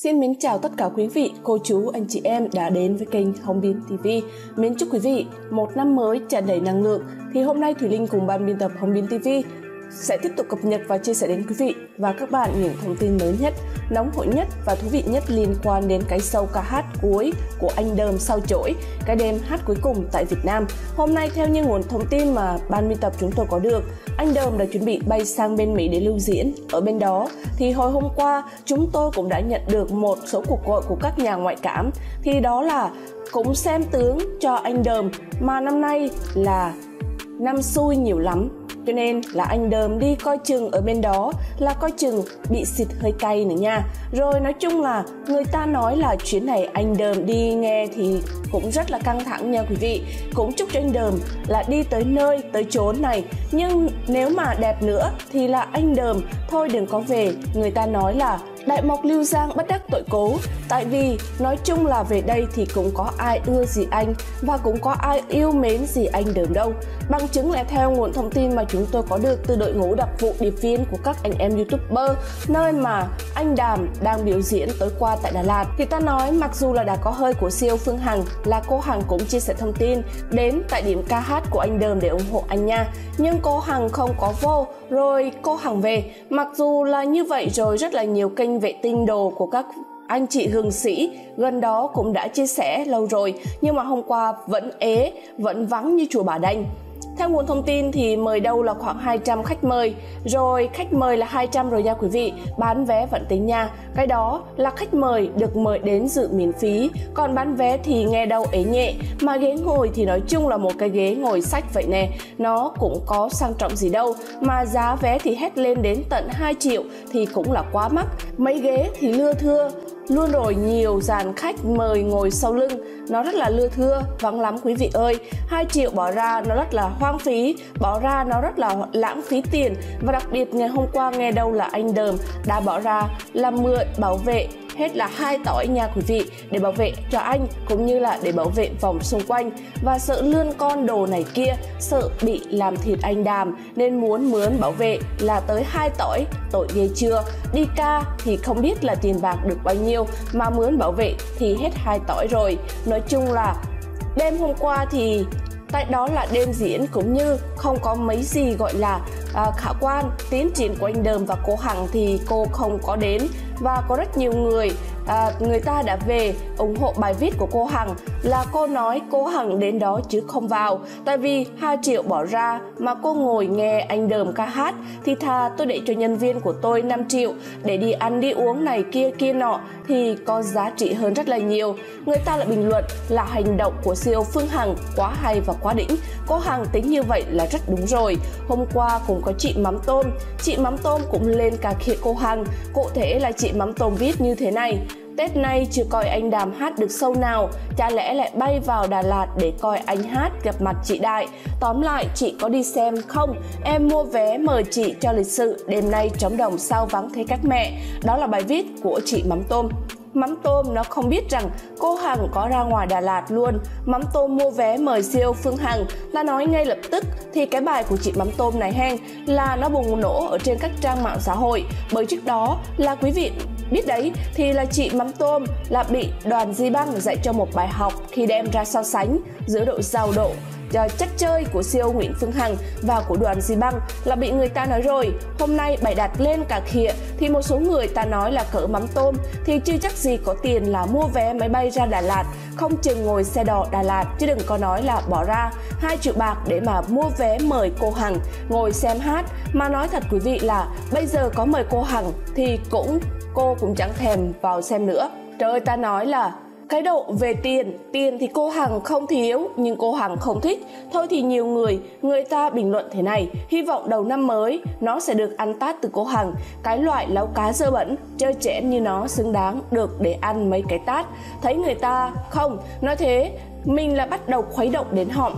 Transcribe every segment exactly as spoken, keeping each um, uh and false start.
Xin mến chào tất cả quý vị, cô chú, anh chị em đã đến với kênh Hồng Bin ti vi. Mến chúc quý vị một năm mới tràn đầy năng lượng. Thì hôm nay Thùy Linh cùng ban biên tập Hồng Bin ti vi sẽ tiếp tục cập nhật và chia sẻ đến quý vị và các bạn những thông tin mới nhất, nóng hổi nhất và thú vị nhất liên quan đến cái show ca hát cuối của anh Đờm Sao Chổi, cái đêm hát cuối cùng tại Việt Nam. Hôm nay theo như nguồn thông tin mà ban biên tập chúng tôi có được, anh Đờm đã chuẩn bị bay sang bên Mỹ để lưu diễn. Ở bên đó thì hồi hôm qua chúng tôi cũng đã nhận được một số cuộc gọi của các nhà ngoại cảm, thì đó là cũng xem tướng cho anh Đờm, mà năm nay là năm xui nhiều lắm. Cho nên là anh Đờm đi coi chừng ở bên đó là coi chừng bị xịt hơi cay nữa nha. Rồi nói chung là người ta nói là chuyến này anh Đờm đi nghe thì cũng rất là căng thẳng nha quý vị. Cũng chúc cho anh Đờm là đi tới nơi, tới chốn này. Nhưng nếu mà đẹp nữa thì là anh Đờm thôi đừng có về. Người ta nói là đại mộc lưu giang bất đắc tội cố. Tại vì nói chung là về đây thì cũng có ai ưa gì anh và cũng có ai yêu mến gì anh Đờm đâu. Bằng chứng là theo nguồn thông tin mà chúng tôi có được từ đội ngũ đặc vụ điệp viên của các anh em YouTuber, nơi mà anh Đàm đang biểu diễn tối qua tại Đà Lạt, thì ta nói mặc dù là đã có hơi của siêu Phương Hằng, là cô Hằng cũng chia sẻ thông tin đến tại điểm ca hát của anh Đờm để ủng hộ anh nha, nhưng cô Hằng không có vô, rồi cô Hằng về. Mặc dù là như vậy rồi rất là nhiều kênh vệ tinh đồ của các anh chị hương sĩ gần đó cũng đã chia sẻ lâu rồi, nhưng mà hôm qua vẫn ế, vẫn vắng như chùa Bà Đanh. Theo nguồn thông tin thì mời đâu là khoảng hai trăm khách mời, rồi khách mời là hai trăm rồi nha quý vị, bán vé vẫn tính nha. Cái đó là khách mời được mời đến dự miễn phí, còn bán vé thì nghe đâu ế nhẹ, mà ghế ngồi thì nói chung là một cái ghế ngồi sách vậy nè, nó cũng có sang trọng gì đâu, mà giá vé thì hét lên đến tận hai triệu thì cũng là quá mắc. Mấy ghế thì lưa thưa luôn rồi, nhiều dàn khách mời ngồi sau lưng, nó rất là lưa thưa, vắng lắm quý vị ơi. Hai triệu bỏ ra nó rất là hoang phí, bỏ ra nó rất là lãng phí tiền. Và đặc biệt ngày hôm qua nghe đâu là anh Đờm đã bỏ ra là mượn bảo vệ hết là hai tỏi nha quý vị, để bảo vệ cho anh cũng như là để bảo vệ vòng xung quanh, và sợ lươn con đồ này kia, sợ bị làm thịt anh Đàm nên muốn mướn bảo vệ là tới hai tỏi. Tội ghê chưa, đi ca thì không biết là tiền bạc được bao nhiêu mà mướn bảo vệ thì hết hai tỏi rồi. Nói chung là đêm hôm qua thì tại đó là đêm diễn cũng như không có mấy gì gọi là à, khả quan. Tiến triển của anh Đờm và cô Hằng thì cô không có đến, và có rất nhiều người à, người ta đã về ủng hộ bài viết của cô Hằng, là cô nói cô Hằng đến đó chứ không vào. Tại vì hai triệu bỏ ra mà cô ngồi nghe anh Đờm ca hát thì thà tôi để cho nhân viên của tôi năm triệu để đi ăn đi uống này kia kia nọ thì có giá trị hơn rất là nhiều. Người ta lại bình luận là hành động của siêu Phương Hằng quá hay và quá đỉnh. Cô Hằng tính như vậy là rất đúng rồi. Hôm qua cũng có chị Mắm Tôm, chị Mắm Tôm cũng lên cà khịa cô Hằng. Cụ thể là chị Mắm Tôm viết như thế này: Tết nay chưa coi anh Đàm hát được show nào, chả lẽ lại bay vào Đà Lạt để coi anh hát gặp mặt chị Đại. Tóm lại chị có đi xem không? Em mua vé mời chị cho lịch sự, đêm nay trống đồng sao vắng thấy các mẹ. Đó là bài viết của chị Mắm Tôm. Mắm Tôm nó không biết rằng cô Hằng có ra ngoài Đà Lạt luôn. Mắm Tôm mua vé mời siêu Phương Hằng là nói ngay lập tức, thì cái bài của chị Mắm Tôm này hen là nó bùng nổ ở trên các trang mạng xã hội. Bởi trước đó là quý vị biết đấy, thì là chị Mắm Tôm là bị Đoàn Di Băng dạy cho một bài học khi đem ra so sánh giữa độ giàu độ chất chơi của siêu Nguyễn Phương Hằng và của Đoàn Di Băng, là bị người ta nói rồi. Hôm nay bày đặt lên cả khịa thì một số người ta nói là cỡ Mắm Tôm thì chưa chắc gì có tiền là mua vé máy bay ra Đà Lạt, không chừng ngồi xe đò Đà Lạt, chứ đừng có nói là bỏ ra hai triệu bạc để mà mua vé mời cô Hằng ngồi xem hát. Mà nói thật quý vị là bây giờ có mời cô Hằng thì cũng cô cũng chẳng thèm vào xem nữa. Trời ơi, ta nói là cái độ về tiền, tiền thì cô Hằng không thiếu, nhưng cô Hằng không thích. Thôi thì nhiều người, người ta bình luận thế này: hy vọng đầu năm mới nó sẽ được ăn tát từ cô Hằng. Cái loại láu cá dơ bẩn, chơi chẽn như nó xứng đáng được để ăn mấy cái tát. Thấy người ta không, nói thế, mình là bắt đầu khuấy động đến họng.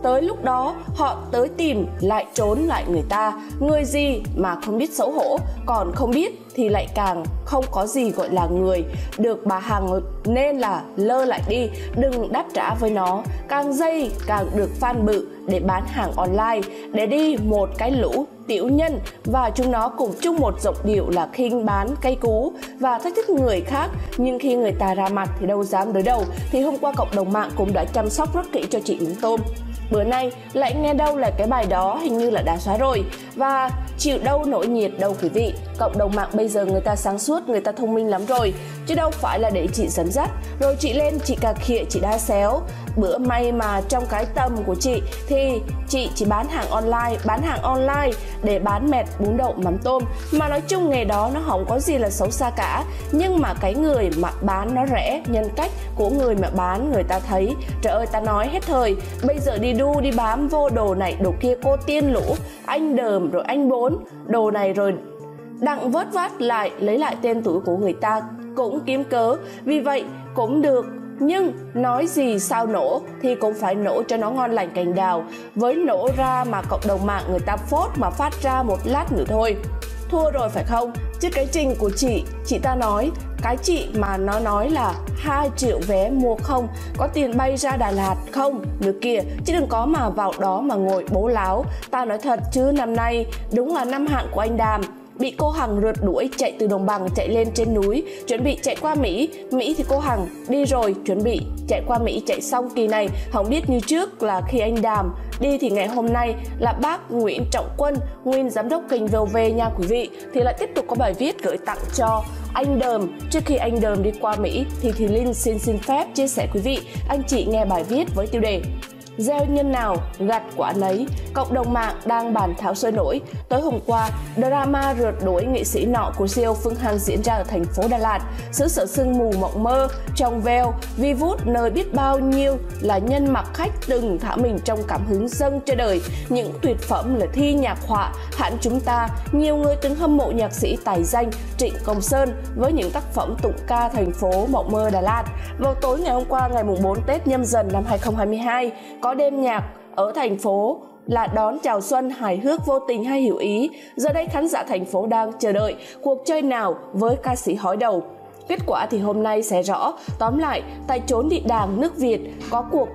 Tới lúc đó họ tới tìm lại trốn lại người ta. Người gì mà không biết xấu hổ, còn không biết thì lại càng không có gì gọi là người. Được bà Hằng nên là lơ lại đi, đừng đáp trả với nó. Càng dây càng được fan bự để bán hàng online, để đi một cái lũ tiểu nhân và chúng nó cùng chung một giọng điệu là khinh bán cây cú và thách thức người khác. Nhưng khi người ta ra mặt thì đâu dám đối đầu. Thì hôm qua cộng đồng mạng cũng đã chăm sóc rất kỹ cho chị Yến Tôm. Bữa nay lại nghe đâu là cái bài đó hình như là đã xóa rồi, và chịu đâu nổi nhiệt đâu quý vị. Cộng đồng mạng bây giờ người ta sáng suốt, người ta thông minh lắm rồi, chứ đâu phải là để chị dẫn dắt rồi chị lên chị cà khịa, chị đa xéo. Bữa may mà trong cái tầm của chị thì chị chỉ bán hàng online, bán hàng online để bán mẹt bún đậu mắm tôm, mà nói chung nghề đó nó không có gì là xấu xa cả. Nhưng mà cái người mà bán nó rẻ, nhân cách của người mà bán người ta thấy trời ơi, ta nói hết thời. Bây giờ đi đu đi bám vô đồ này đồ kia, cô tiên lũ, anh Đờm rồi anh Bốn, đồ này rồi đặng vớt vát lại lấy lại tên tuổi của người ta cũng kiếm cớ. Vì vậy cũng được, nhưng nói gì sao nổ thì cũng phải nổ cho nó ngon lành cành đào. Với nổ ra mà cộng đồng mạng người ta phốt mà phát ra một lát nữa thôi, thua rồi phải không? Chứ cái trình của chị, chị ta nói cái chị mà nó nói là hai triệu vé mua không, có tiền bay ra Đà Lạt không nữa kìa, chứ đừng có mà vào đó mà ngồi bố láo. Ta nói thật chứ năm nay đúng là năm hạn của anh Đàm. Bị cô Hằng rượt đuổi, chạy từ đồng bằng chạy lên trên núi, chuẩn bị chạy qua Mỹ. Mỹ thì cô Hằng đi rồi, chuẩn bị chạy qua Mỹ. Chạy xong kỳ này không biết như trước là khi anh Đàm đi thì ngày hôm nay là bác Nguyễn Trọng Quân, nguyên giám đốc kênh vê o vê nha quý vị, thì lại tiếp tục có bài viết gửi tặng cho anh Đờm. Trước khi anh Đờm đi qua Mỹ thì Thùy Linh xin xin phép chia sẻ quý vị, anh chị nghe bài viết với tiêu đề gieo nhân nào gặt quả nấy. Cộng đồng mạng đang bàn thảo sôi nổi. Tối hôm qua, drama rượt đuổi nghệ sĩ nọ của xê e ô Phương Hằng diễn ra ở thành phố Đà Lạt, xứ sở sương mù mộng mơ, trong veo, vi vút nơi biết bao nhiêu là nhân mặc khách từng thả mình trong cảm hứng dâng cho đời những tuyệt phẩm là thi nhạc họa. Hẳn chúng ta, nhiều người từng hâm mộ nhạc sĩ tài danh Trịnh Công Sơn với những tác phẩm tụng ca thành phố mộng mơ Đà Lạt. Vào tối ngày hôm qua, ngày bốn Tết Nhâm Dần năm hai không hai hai, có đêm nhạc ở thành phố là đón chào xuân hài hước vô tình hay hiểu ý. Giờ đây khán giả thành phố đang chờ đợi cuộc chơi nào với ca sĩ hói đầu. Kết quả thì hôm nay sẽ rõ. Tóm lại, tại chốn địa đàng nước Việt có cuộc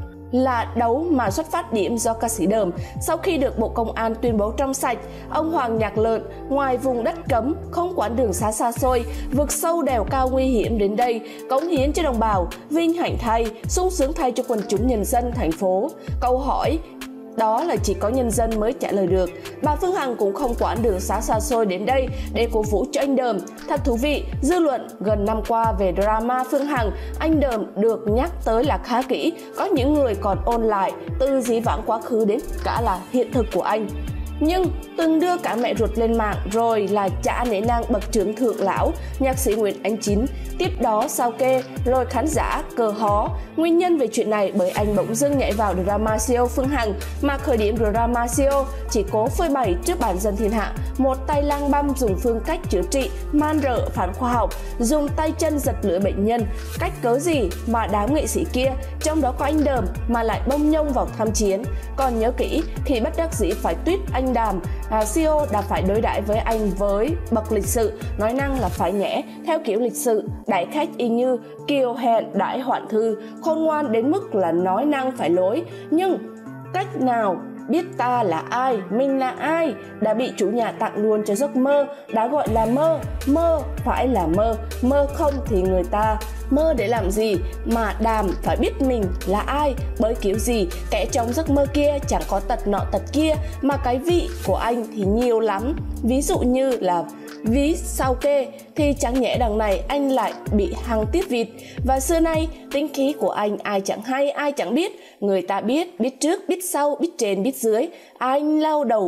là đấu mà xuất phát điểm do ca sĩ Đờm. Sau khi được Bộ Công an tuyên bố trong sạch, ông Hoàng Nhạc Lợn ngoài vùng đất cấm, không quản đường xá xa xôi, vực sâu đèo cao nguy hiểm đến đây, cống hiến cho đồng bào, vinh hạnh thay, sung sướng thay cho quần chúng nhân dân thành phố. Câu hỏi đó là chỉ có nhân dân mới trả lời được. Bà Phương Hằng cũng không quản đường xá xa xôi đến đây để cổ vũ cho anh Đờm. Thật thú vị, dư luận gần năm qua về drama Phương Hằng, anh Đờm được nhắc tới là khá kỹ. Có những người còn ôn lại từ dĩ vãng quá khứ đến cả là hiện thực của anh. Nhưng từng đưa cả mẹ ruột lên mạng rồi là chả nể nang bậc trưởng thượng lão nhạc sĩ Nguyễn Ánh Chín. Tiếp đó sao kê rồi khán giả cờ hó. Nguyên nhân về chuyện này bởi anh bỗng dưng nhảy vào drama xê e ô Phương Hằng, mà khởi điểm drama xê e ô chỉ cố phơi bày trước bản dân thiên hạ một tay lang băm dùng phương cách chữa trị man rợ phản khoa học, dùng tay chân giật lưỡi bệnh nhân. Cách cớ gì mà đám nghệ sĩ kia, trong đó có anh Đờm, mà lại bông nhông vào tham chiến. Còn nhớ kỹ, khi bất đắc dĩ phải tuyết anh Đàm, à, xê e ô đã phải đối đãi với anh với bậc lịch sự, nói năng là phải nhẽ theo kiểu lịch sự, đãi khách y như kiều hẹn đãi hoạn thư, khôn ngoan đến mức là nói năng phải lối. Nhưng cách nào biết ta là ai, mình là ai, đã bị chủ nhà tặng luôn cho giấc mơ, đã gọi là mơ. Mơ phải là mơ, mơ không thì người ta mơ để làm gì. Mà Đàm phải biết mình là ai, bởi kiểu gì kẻ trong giấc mơ kia chẳng có tật nọ tật kia, mà cái vị của anh thì nhiều lắm. Ví dụ như là ví sao kê, thì chẳng nhẽ đằng này anh lại bị Hằng tiếp vịt. Và xưa nay tính khí của anh ai chẳng hay, ai chẳng biết. Người ta biết, biết trước, biết sau, biết trên, biết dưới. Anh lau đầu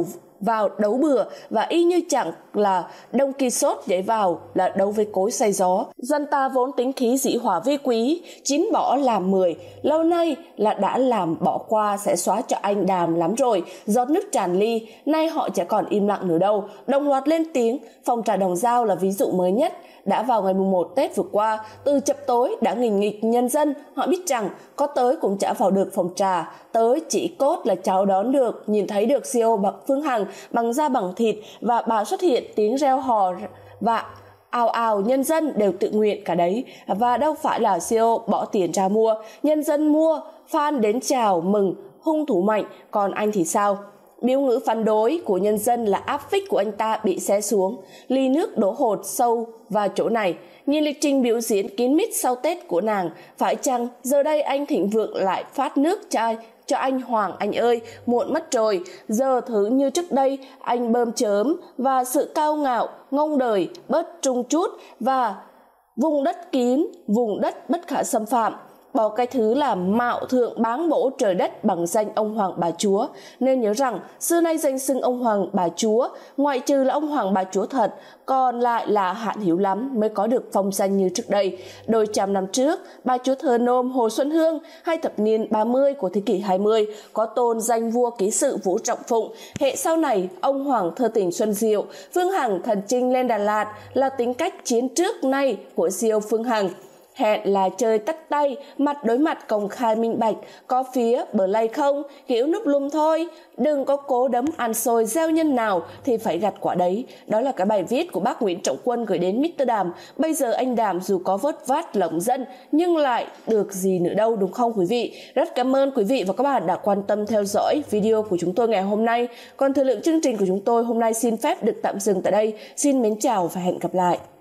vào đấu bừa, và y như chẳng là Đông Quixote nhảy vào là đấu với cối xay gió. Dân ta vốn tính khí dĩ hòa vi quý, chín bỏ làm mười, lâu nay là đã làm bỏ qua sẽ xóa cho anh Đàm lắm rồi, giọt nước tràn ly, nay họ chẳng còn im lặng nữa đâu, đồng loạt lên tiếng. Phòng trà Đồng Dao là ví dụ mới nhất. Đã vào ngày mùng một Tết vừa qua, từ chập tối đã nghình nghịch nhân dân, họ biết rằng có tới cũng chả vào được phòng trà, tới chỉ cốt là chào đón được, nhìn thấy được xê e ô Phương Hằng bằng da bằng thịt, và bà xuất hiện tiếng reo hò và ào ào, nhân dân đều tự nguyện cả đấy, và đâu phải là xê e ô bỏ tiền ra mua, nhân dân mua, fan đến chào mừng, hung thủ mạnh, còn anh thì sao? Biểu ngữ phản đối của nhân dân là áp phích của anh ta bị xé xuống, ly nước đổ hột sâu vào chỗ này. Nhìn lịch trình biểu diễn kín mít sau Tết của nàng, phải chăng giờ đây anh thịnh vượng lại phát nước chai cho anh Hoàng anh ơi, muộn mất rồi, giờ thứ như trước đây anh bơm chớm và sự cao ngạo, ngông đời, bớt trung chút và vùng đất kín, vùng đất bất khả xâm phạm. Bỏ cái thứ là mạo thượng báng bổ trời đất bằng danh ông Hoàng bà Chúa. Nên nhớ rằng xưa nay danh xưng ông Hoàng bà Chúa, ngoại trừ là ông Hoàng bà Chúa thật, còn lại là hạn hữu lắm mới có được phong danh như trước đây. Đôi trăm năm trước, bà Chúa Thờ Nôm Hồ Xuân Hương hay thập niên ba mươi của thế kỷ hai mươi có tôn danh vua ký sự Vũ Trọng Phụng. Hệ sau này, ông Hoàng thơ tình Xuân Diệu, Phương Hằng thần trinh lên Đà Lạt là tính cách chiến trước nay của xê e ô Phương Hằng. Hẹn là chơi tắt tay, mặt đối mặt công khai minh bạch, có phía bờ lay không, kiểu núp lùm thôi, đừng có cố đấm ăn xôi gieo nhân nào thì phải gặt quả đấy. Đó là cái bài viết của bác Nguyễn Trọng Quân gửi đến mít tơ Đàm. Bây giờ anh Đàm dù có vớt vát lỏng dân nhưng lại được gì nữa đâu, đúng không quý vị? Rất cảm ơn quý vị và các bạn đã quan tâm theo dõi video của chúng tôi ngày hôm nay. Còn thời lượng chương trình của chúng tôi hôm nay xin phép được tạm dừng tại đây. Xin mến chào và hẹn gặp lại.